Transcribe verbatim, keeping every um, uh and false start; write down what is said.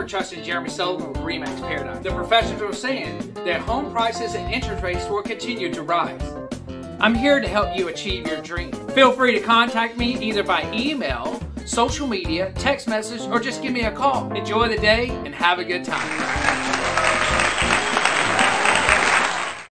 never trusted Jeremy Sullivan with RE/MAX Paradise. The professionals are saying that home prices and interest rates will continue to rise. I'm here to help you achieve your dream. Feel free to contact me either by email, social media, text message, or just give me a call. Enjoy the day and have a good time.